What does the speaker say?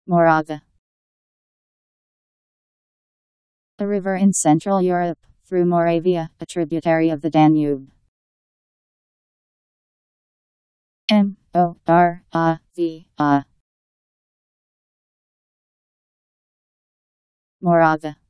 Morava. A river in Central Europe, through Moravia, a tributary of the Danube. Moravia. Morava.